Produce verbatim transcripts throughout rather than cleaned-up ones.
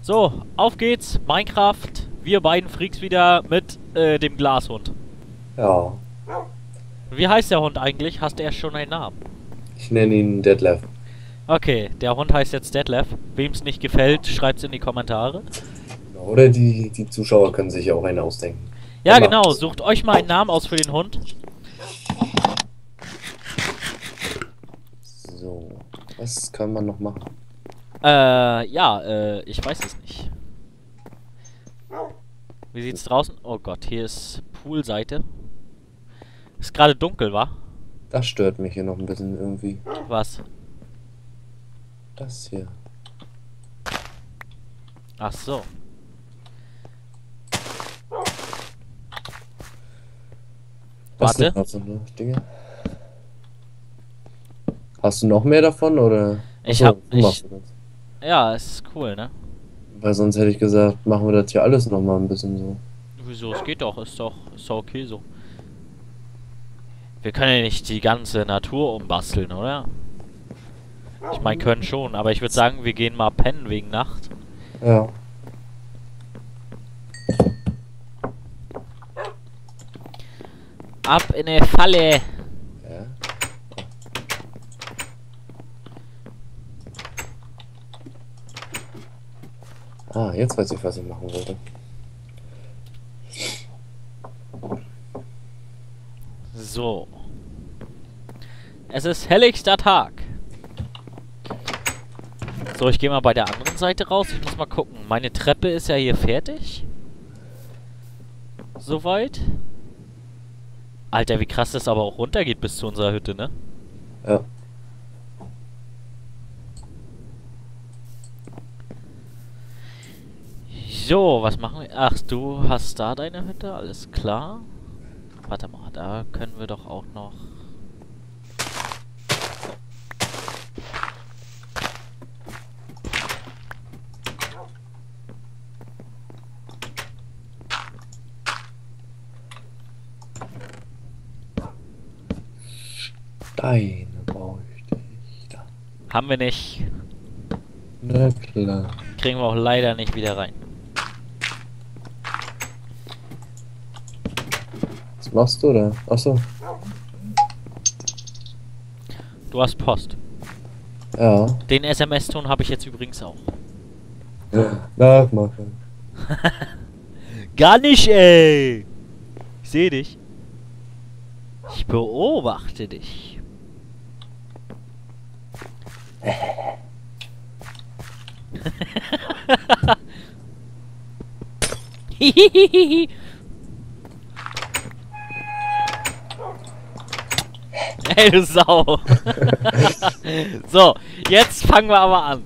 So, auf geht's. Minecraft. Wir beiden Freaks wieder mit äh, dem Glashund. Ja, Wie heißt der Hund eigentlich? Hast du schon einen Namen? ich nenne ihn Detlef. Okay, der Hund heißt jetzt Detlef. Wem's nicht gefällt, schreibt's in die Kommentare. Oder die, die Zuschauer können sich ja auch einen ausdenken. Ja, Dann genau. macht's. Sucht euch mal einen Namen aus für den Hund. So, was kann man noch machen? Äh, ja, äh, ich weiß es nicht. Wie sieht's draußen? Oh Gott, hier ist Poolseite. Ist gerade dunkel, wa? Das stört mich hier noch ein bisschen irgendwie. Was? Das hier. Ach so. Was Warte. sind noch so eine Dinge? Hast du noch mehr davon oder? Ich Achso, hab- du ich- machst das. Ja, ist cool, ne? Weil sonst hätte ich gesagt, machen wir das hier alles noch mal ein bisschen so. Wieso? Es geht doch. Ist doch, ist doch okay so. Wir können ja nicht die ganze Natur umbasteln, oder? Ich meine, können schon, aber ich würde sagen, wir gehen mal pennen wegen Nacht. Ja. Ab in eine Falle! Ja. Ah, jetzt weiß ich, was ich machen wollte. So. Es ist helligster Tag. So, ich gehe mal bei der anderen Seite raus. Ich muss mal gucken. Meine Treppe ist ja hier fertig. Soweit. Alter, wie krass das aber auch runtergeht bis zu unserer Hütte, ne? Ja. So, was machen wir? Ach, du hast da deine Hütte, alles klar. Warte mal, da können wir doch auch noch... Steine bräuchte ich da. Haben wir nicht. Na klar. Kriegen wir auch leider nicht wieder rein. Was machst du oder? Achso. Du hast Post. Ja. Den S M S-Ton habe ich jetzt übrigens auch. Nachmachen. Gar nicht, ey! Ich sehe dich. Ich beobachte dich. Hihihihi. Ey, du Sau. So, jetzt fangen wir aber an.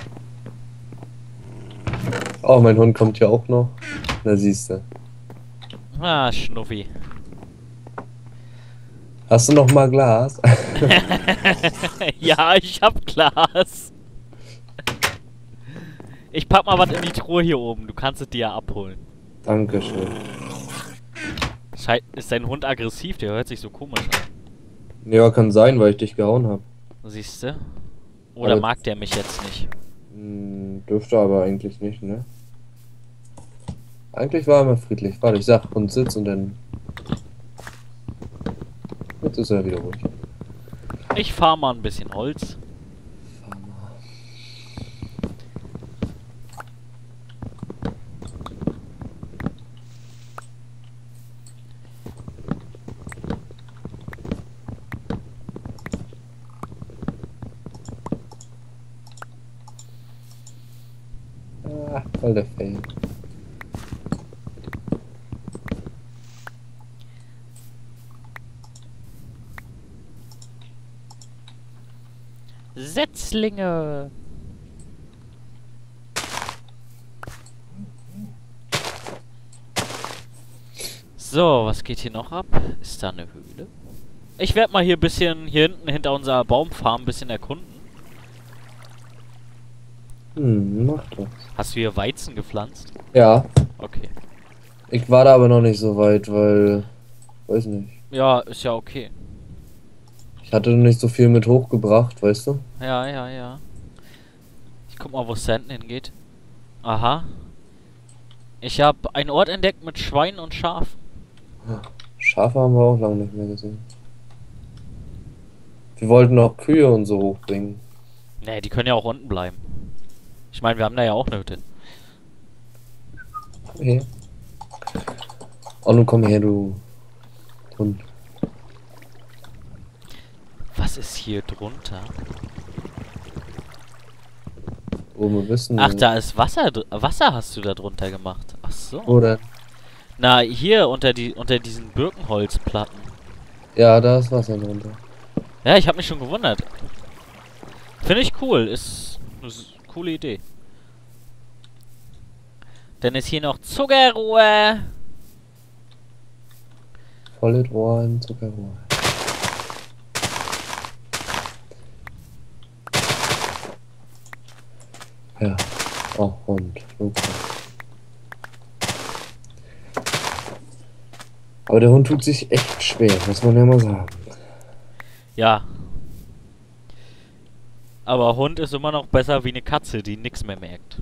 Oh, mein Hund kommt ja auch noch. Na siehst du. Ah, Schnuffi. Hast du noch mal Glas? Ja, ich hab Glas. Ich pack mal was in die Truhe hier oben. Du kannst es dir ja abholen. Dankeschön. Schei ist dein Hund aggressiv? Der hört sich so komisch an. Ja, kann sein, weil ich dich gehauen habe. Siehst du? Oder Aber- mag der mich jetzt nicht? Hm, dürfte aber eigentlich nicht, ne? Eigentlich war er immer friedlich. Warte, ich sag und sitz und dann. Jetzt ist er wieder ruhig. Ich fahr mal ein bisschen Holz. Fahr mal. Ah, voll der Fail. Setzlinge. So, was geht hier noch ab? Ist da eine Höhle? Ich werde mal hier ein bisschen, hier hinten hinter unserer Baumfarm ein bisschen erkunden. Hm, mach das. Hast du hier Weizen gepflanzt? Ja, Okay. ich war da aber noch nicht so weit, weil. Weiß nicht. Ja, ist ja okay. Ich hatte nicht so viel mit hochgebracht, weißt du? Ja, ja, ja. Ich guck mal, wo es da hinten hingeht. Aha. Ich habe einen Ort entdeckt mit Schweinen und Schafen. Schafe haben wir auch lange nicht mehr gesehen. Wir wollten auch Kühe und so hochbringen. Nee, die können ja auch unten bleiben. Ich meine, wir haben da ja auch eine Hütte. Okay. Oh, nun komm her, du Hund. Was ist hier drunter? Wo wir wissen. Ach, da ist Wasser. dr- Wasser hast du da drunter gemacht. Ach so. Oder? Na, hier unter die unter diesen Birkenholzplatten. Ja, da ist Wasser drunter. Ja, ich habe mich schon gewundert. Finde ich cool. Ist eine s- coole Idee. Dann ist hier noch Zuckerrohr. Volle Rohr im Zuckerrohr. Ja. Oh, Hund. Okay. Aber der Hund tut sich echt schwer, muss man ja mal sagen. Ja. Aber Hund ist immer noch besser wie eine Katze, die nichts mehr merkt.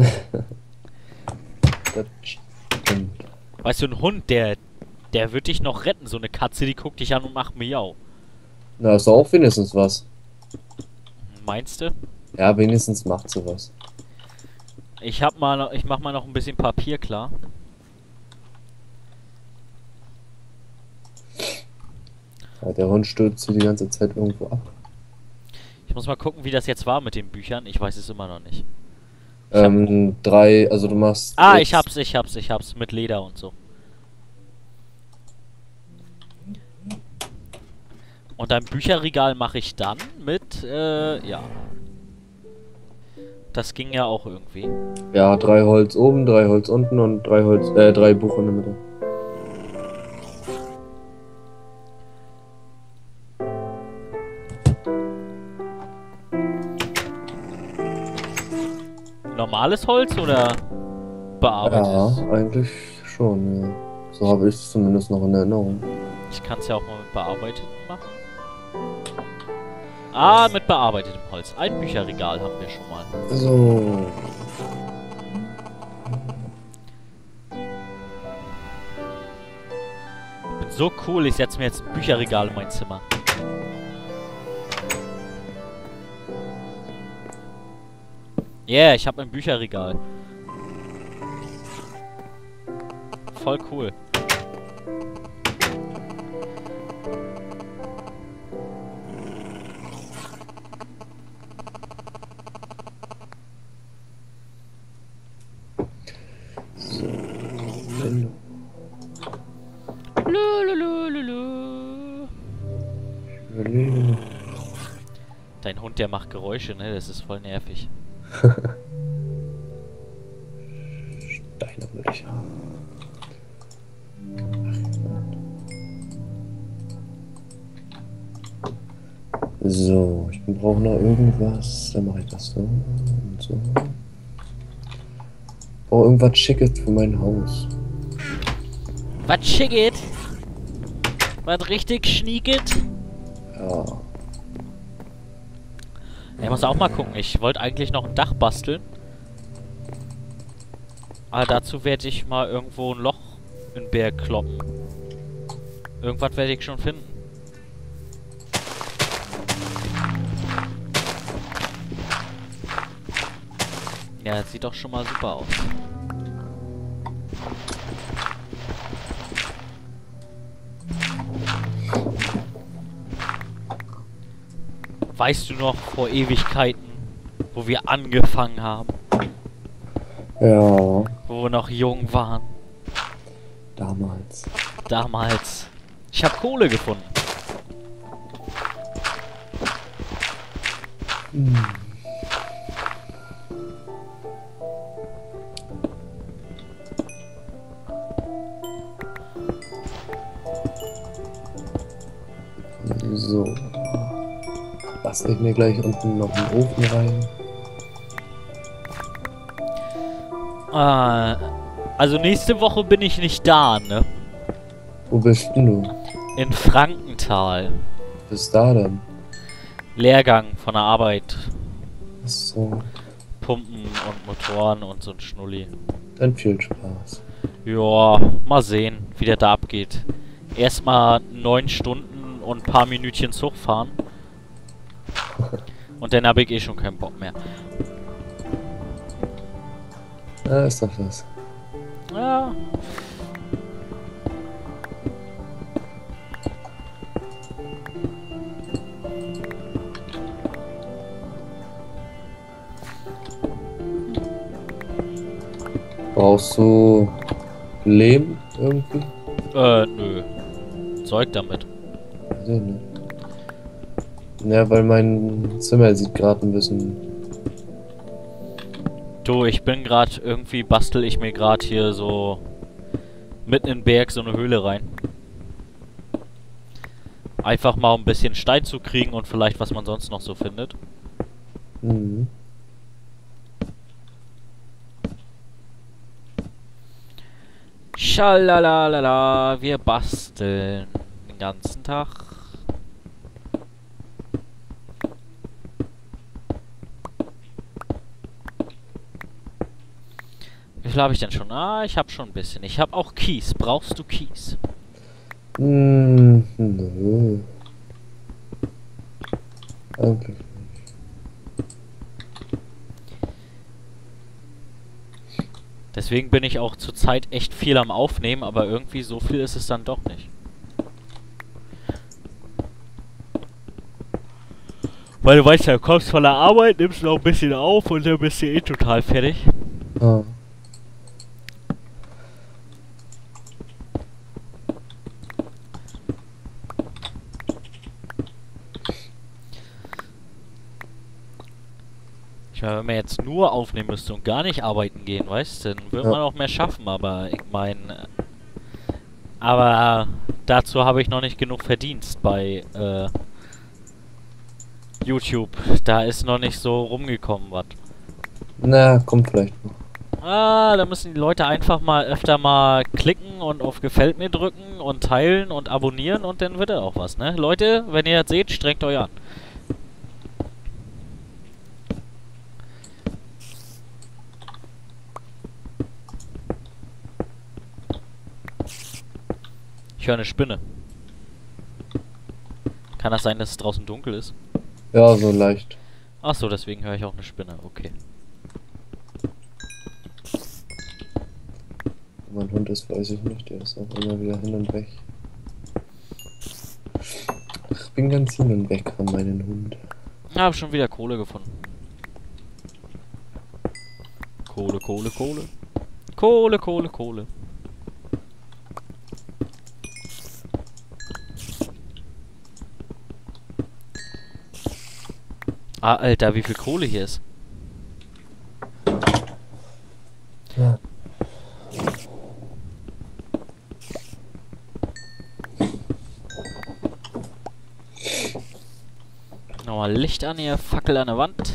Das stimmt. Weißt du, ein Hund, der der wird dich noch retten. So eine Katze, die guckt dich an und macht Miau. Na, ist doch auch wenigstens was. Meinst du? Ja, wenigstens macht sie was. Ich hab mal, noch- ich mach mal noch ein bisschen Papier klar. Ja, der Hund stürzt sie die ganze Zeit irgendwo ab. Ich muss mal gucken, wie das jetzt war mit den Büchern. Ich weiß es immer noch nicht. Ich hab- Ähm, drei, also du machst. Ah, jetzt- ich hab's, ich hab's, ich hab's. Mit Leder und so. Und ein Bücherregal mache ich dann mit, äh, ja. Das ging ja auch irgendwie. Ja, drei Holz oben, drei Holz unten und drei Holz, äh, drei Buch in der Mitte. Normales Holz oder bearbeitetes? Ja, eigentlich schon, ja. So habe ich es zumindest noch in Erinnerung. Ich kann es ja auch mal mit bearbeitetem machen. Ah, mit bearbeitetem Holz. Ein Bücherregal haben wir schon mal. So. Ich bin so cool, ich setze mir jetzt ein Bücherregal in mein Zimmer. Yeah, ich habe ein Bücherregal. Voll cool. So. Wenn Lululululu. ich überlege noch. Dein Hund, der macht Geräusche, ne? Das ist voll nervig. Steine würde ich haben. So, ich brauche noch irgendwas. Dann mache ich das so und so. Oh, irgendwas Schickes für mein Haus. Was schicket? Was richtig schnieket? Ja. Ich muss auch mal gucken. Ich wollte eigentlich noch ein Dach basteln. Aber dazu werde ich mal irgendwo ein Loch in den Berg kloppen. Irgendwas werde ich schon finden. Ja, das sieht doch schon mal super aus. Weißt du noch, vor Ewigkeiten, wo wir angefangen haben, Ja, wo wir noch jung waren, damals. damals. Ich habe Kohle gefunden. Hm. So. Bastel ich mir gleich unten noch einen Ofen rein. Äh, also nächste Woche bin ich nicht da, ne? Wo bist denn du? In Frankenthal. Bis da denn? Lehrgang von der Arbeit. So. Pumpen und Motoren und so ein Schnulli. Dann viel Spaß. Ja, mal sehen, wie der da abgeht. Erstmal neun Stunden und ein paar Minütchen Zug fahren. Und dann habe ich eh schon keinen Bock mehr. Da ist doch was. Ja. Brauchst du Lehm irgendwie? Äh, nö. Zeug damit. Also, ne? Ja, weil mein Zimmer sieht gerade ein bisschen. Du, ich bin gerade irgendwie, bastel ich mir gerade hier so mitten in den Berg so eine Höhle rein. Einfach mal um ein bisschen Stein zu kriegen und vielleicht was man sonst noch so findet. Mhm. Schalalala, wir basteln den ganzen Tag. Wie viel habe ich denn schon? Ah, ich habe schon ein bisschen. Ich habe auch Kies. Brauchst du Kies? Hm, nö. Eigentlich nicht. Deswegen bin ich auch zurzeit echt viel am Aufnehmen, aber irgendwie so viel ist es dann doch nicht. Weil du weißt ja, du kommst von der Arbeit, nimmst noch ein bisschen auf und dann bist du eh total fertig. Ah. Ich meine, wenn man jetzt nur aufnehmen müsste und gar nicht arbeiten gehen, weißt du, dann würde Ja. man auch mehr schaffen, aber ich meine... Aber dazu habe ich noch nicht genug Verdienst bei äh, YouTube. Da ist noch nicht so rumgekommen, was. Na, kommt vielleicht noch. Ah, da müssen die Leute einfach mal öfter mal klicken und auf Gefällt mir drücken und teilen und abonnieren und dann wird er auch was, ne? Leute, wenn ihr das seht, strengt euch an. Ich höre eine Spinne. Kann das sein, dass es draußen dunkel ist? Ja, so leicht. Ach so, deswegen höre ich auch eine Spinne. Okay. Wo mein Hund ist, weiß ich nicht. Der ist auch immer wieder hin und weg. Ich bin ganz hin und weg von meinem Hund. Ich habe schon wieder Kohle gefunden. Kohle, Kohle, Kohle. Kohle, Kohle, Kohle. Ah, Alter, wie viel Kohle hier ist. Ja. Nochmal Licht an hier, Fackel an der Wand.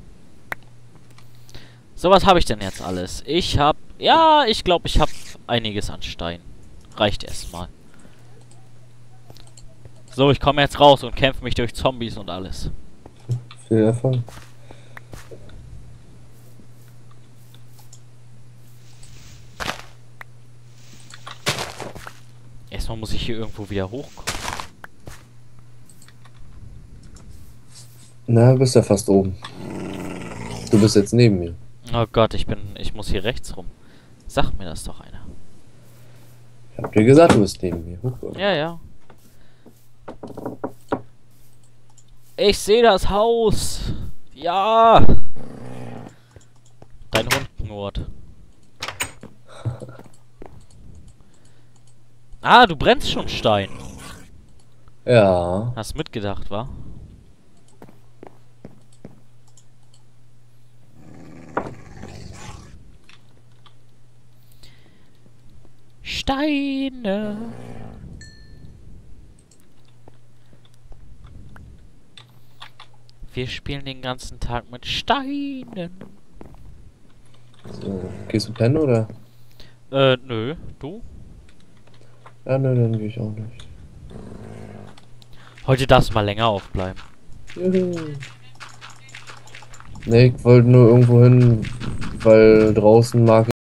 So, was habe ich denn jetzt alles? Ich habe... Ja, ich glaube, ich habe einiges an Stein. Reicht erstmal. So, ich komme jetzt raus und kämpfe mich durch Zombies und alles. Viel Erfolg. Erstmal muss ich hier irgendwo wieder hochkommen. Na, bist ja fast oben. Du bist jetzt neben mir. Oh Gott, ich bin... Ich muss hier rechts rum. Sag mir das doch einer. Ich hab dir gesagt, du bist neben mir. Huch. Ja, ja. Ich sehe das Haus. Ja. Dein Hund knurrt. Ah, du brennst schon Stein. Ja. Hast mitgedacht, wa? Steine. Wir spielen den ganzen Tag mit Steinen. So, gehst du pennen oder? Äh, nö. Du? Ja, nö, dann gehe ich auch nicht. Heute darfst du mal länger aufbleiben. Juhu. Nee, ich wollte nur irgendwo hin, weil draußen mag